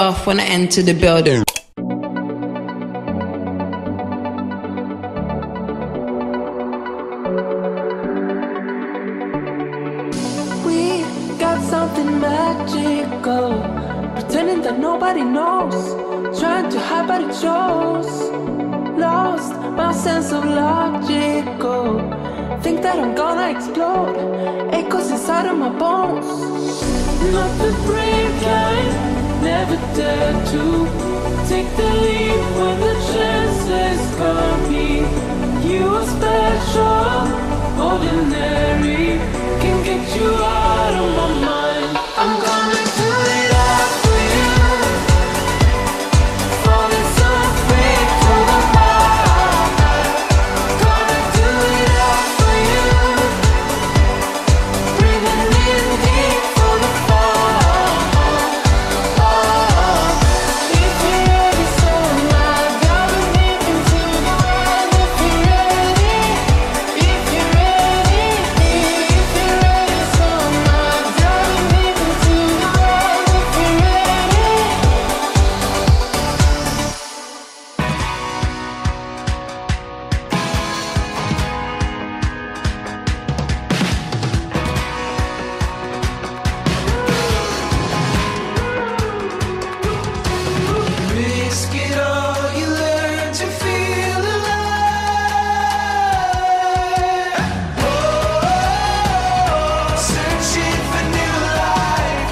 off when I enter the building. We got something magical, pretending that nobody knows, trying to hide but it shows. Lost my sense of logical, think that I'm gonna explode, echoes inside of my bones. Not the brave kind, never dare to take the leap when the chances come me. You are special, ordinary, can get you out of my mind. I'm gonna do it all for you, falling so free to the heart. Gonna do it all for you, breathing in deep for the fall. If you're ready, so am I. Gotta leap into the wild. If you're ready, if you're ready, if you're ready, so am I. Gotta leap into the wild. If you're ready. Risk it all, you learn to feel alive. Oh, searching for new life.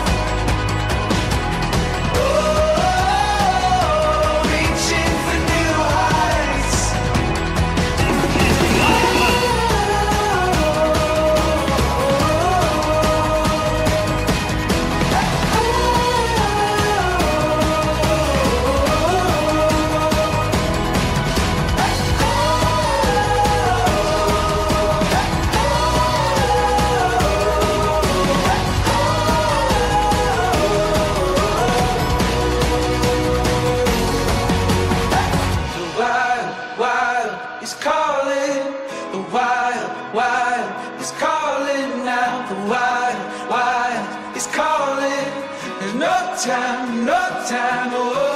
Oh, reaching for new heights. The wild, wild is calling. The wild, wild is calling now. The wild, wild is calling. There's no time, no time. Oh.